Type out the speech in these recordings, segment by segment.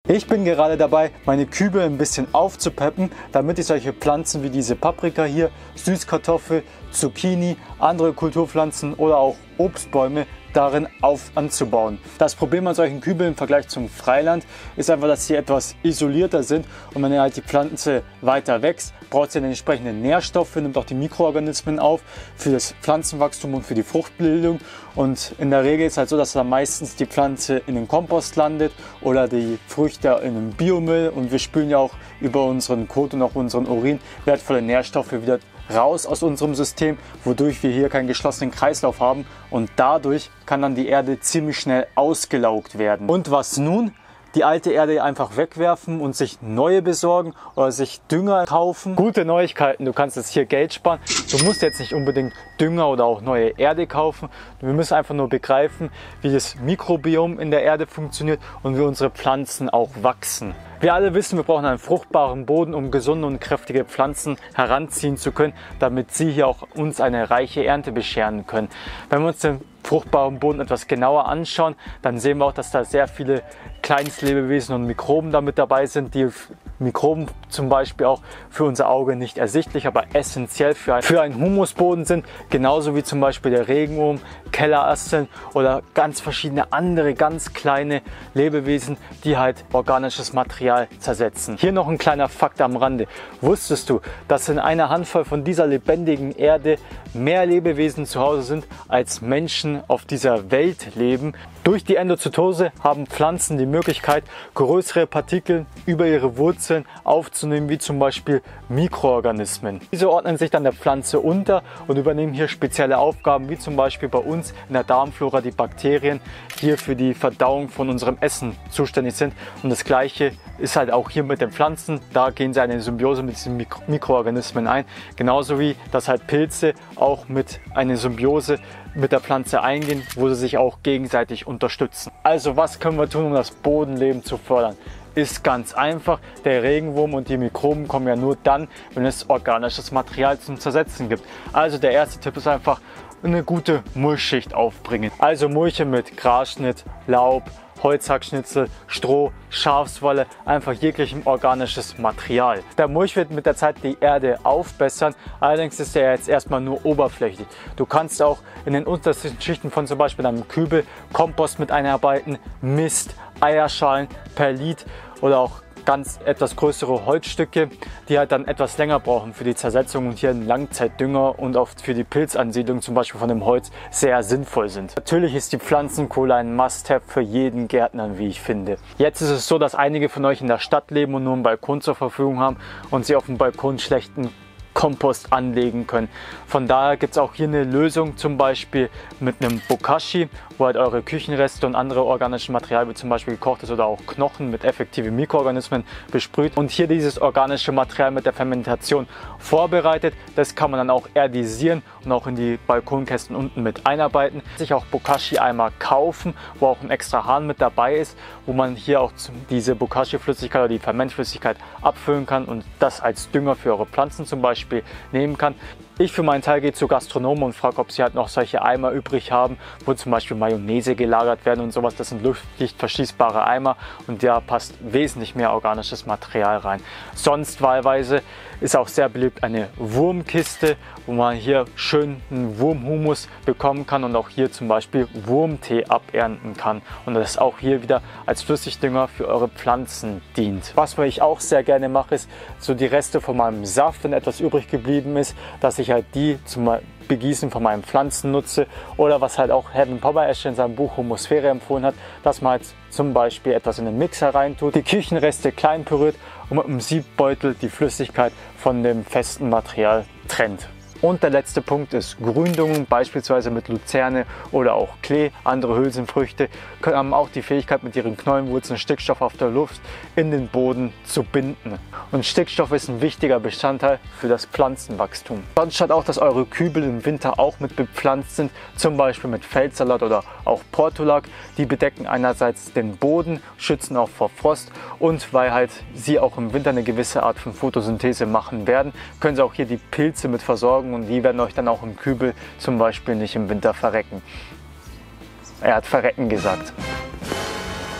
Ich bin gerade dabei, meine Kübel ein bisschen aufzupeppen, damit ich solche Pflanzen wie diese Paprika hier, Süßkartoffel, Zucchini, andere Kulturpflanzen oder auch Obstbäume darin anzubauen. Das Problem an solchen Kübeln im Vergleich zum Freiland ist einfach, dass sie etwas isolierter sind und wenn halt die Pflanze weiter wächst, braucht sie den entsprechenden Nährstoffe, nimmt auch die Mikroorganismen auf für das Pflanzenwachstum und für die Fruchtbildung und in der Regel ist es halt so, dass dann meistens die Pflanze in den Kompost landet oder die Früchte in den Biomüll und wir spülen ja auch über unseren Kot und auch unseren Urin wertvolle Nährstoffe wieder raus aus unserem System, wodurch wir hier keinen geschlossenen Kreislauf haben und dadurch kann dann die Erde ziemlich schnell ausgelaugt werden. Und was nun? Die alte Erde einfach wegwerfen und sich neue besorgen oder sich Dünger kaufen. Gute Neuigkeiten, du kannst jetzt hier Geld sparen. Du musst jetzt nicht unbedingt Dünger oder auch neue Erde kaufen. Wir müssen einfach nur begreifen, wie das Mikrobiom in der Erde funktioniert und wie unsere Pflanzen auch wachsen. Wir alle wissen, wir brauchen einen fruchtbaren Boden, um gesunde und kräftige Pflanzen heranziehen zu können, damit sie hier auch uns eine reiche Ernte bescheren können. Wenn wir uns den fruchtbaren Boden etwas genauer anschauen, dann sehen wir auch, dass da sehr viele Kleinstlebewesen und Mikroben damit dabei sind. Die Mikroben zum Beispiel auch für unser Auge nicht ersichtlich, aber essentiell für einen Humusboden sind, genauso wie zum Beispiel der Regenwurm, Kellerasteln oder ganz verschiedene andere ganz kleine Lebewesen, die halt organisches Material zersetzen. Hier noch ein kleiner Fakt am Rande. Wusstest du, dass in einer Handvoll von dieser lebendigen Erde mehr Lebewesen zu Hause sind, als Menschen auf dieser Welt leben? Durch die Endozytose haben Pflanzen die Möglichkeit, größere Partikel über ihre Wurzeln aufzunehmen, wie zum Beispiel Mikroorganismen. Diese ordnen sich dann der Pflanze unter und übernehmen hier spezielle Aufgaben, wie zum Beispiel bei uns in der Darmflora die Bakterien, die hier für die Verdauung von unserem Essen zuständig sind. Und das Gleiche ist halt auch hier mit den Pflanzen. Da gehen sie eine Symbiose mit diesen Mikroorganismen ein. Genauso wie dass halt Pilze auch mit einer Symbiose mit der Pflanze eingehen, wo sie sich auch gegenseitig unterstützen. Also was können wir tun, um das Bodenleben zu fördern? Ist ganz einfach. Der Regenwurm und die Mikroben kommen ja nur dann, wenn es organisches Material zum Zersetzen gibt. Also der erste Tipp ist einfach eine gute Mulchschicht aufbringen. Also Mulche mit Grasschnitt, Laub, Holzhackschnitzel, Stroh, Schafswolle, einfach jeglichem organisches Material. Der Mulch wird mit der Zeit die Erde aufbessern, allerdings ist er jetzt erstmal nur oberflächlich. Du kannst auch in den untersten Schichten von zum Beispiel einem Kübel Kompost mit einarbeiten, Mist, Eierschalen, Perlit oder auch ganz etwas größere Holzstücke, die halt dann etwas länger brauchen für die Zersetzung und hier ein Langzeitdünger und auch für die Pilzansiedlung zum Beispiel von dem Holz sehr sinnvoll sind. Natürlich ist die Pflanzenkohle ein Must-have für jeden Gärtner, wie ich finde. Jetzt ist es so, dass einige von euch in der Stadt leben und nur einen Balkon zur Verfügung haben und sie auf dem Balkon schlechten Kompost anlegen können. Von daher gibt es auch hier eine Lösung, zum Beispiel mit einem Bokashi, wo halt eure Küchenreste und andere organische Material, wie zum Beispiel gekochtes oder auch Knochen mit effektiven Mikroorganismen besprüht und hier dieses organische Material mit der Fermentation vorbereitet. Das kann man dann auch erdisieren und auch in die Balkonkästen unten mit einarbeiten. Sich auch Bokashi-Eimer kaufen, wo auch ein extra Hahn mit dabei ist, wo man hier auch diese Bokashi-Flüssigkeit oder die Fermentflüssigkeit abfüllen kann und das als Dünger für eure Pflanzen zum Beispiel nehmen kann. Ich für meinen Teil gehe zu Gastronomen und frage, ob sie halt noch solche Eimer übrig haben, wo zum Beispiel Mayonnaise gelagert werden und sowas. Das sind luftdicht verschließbare Eimer und da passt wesentlich mehr organisches Material rein. Sonst wahlweise ist auch sehr beliebt eine Wurmkiste, wo man hier schön einen Wurmhumus bekommen kann und auch hier zum Beispiel Wurmtee abernten kann und das auch hier wieder als Flüssigdünger für eure Pflanzen dient. Was ich auch sehr gerne mache, ist so die Reste von meinem Saft, wenn etwas übrig geblieben ist, dass ich halt die zum Begießen von meinen Pflanzen nutze oder was halt auch Heaven Pomeresche in seinem Buch Humusphäre empfohlen hat, dass man halt zum Beispiel etwas in den Mixer reintut, die Küchenreste klein püriert und mit einem Siebbeutel die Flüssigkeit von dem festen Material trennt. Und der letzte Punkt ist Gründüngung, beispielsweise mit Luzerne oder auch Klee. Andere Hülsenfrüchte haben auch die Fähigkeit, mit ihren Knollenwurzeln Stickstoff auf der Luft in den Boden zu binden. Und Stickstoff ist ein wichtiger Bestandteil für das Pflanzenwachstum. Sonst schaut auch, dass eure Kübel im Winter auch mit bepflanzt sind, zum Beispiel mit Feldsalat oder auch Portulak. Die bedecken einerseits den Boden, schützen auch vor Frost und weil halt sie auch im Winter eine gewisse Art von Photosynthese machen werden, können sie auch hier die Pilze mit versorgen und die werden euch dann auch im Kübel zum Beispiel nicht im Winter verrecken. Er hat verrecken gesagt.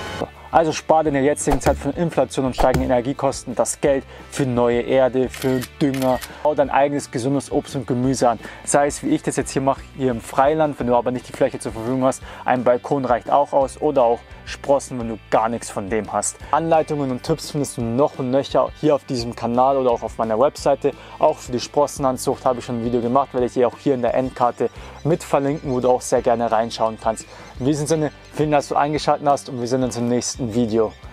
Also spart in der jetzigen Zeit von Inflation und steigenden Energiekosten das Geld für neue Erde, für Dünger. Bau dein eigenes gesundes Obst und Gemüse an. Sei es, wie ich das jetzt hier mache, hier im Freiland, wenn du aber nicht die Fläche zur Verfügung hast. Ein Balkon reicht auch aus oder auch Sprossen, wenn du gar nichts von dem hast. Anleitungen und Tipps findest du noch und nöcher hier auf diesem Kanal oder auch auf meiner Webseite. Auch für die Sprossenanzucht habe ich schon ein Video gemacht, werde ich dir auch hier in der Endkarte mit verlinken, wo du auch sehr gerne reinschauen kannst. In diesem Sinne, vielen Dank, dass du eingeschaltet hast und wir sehen uns im nächsten Video.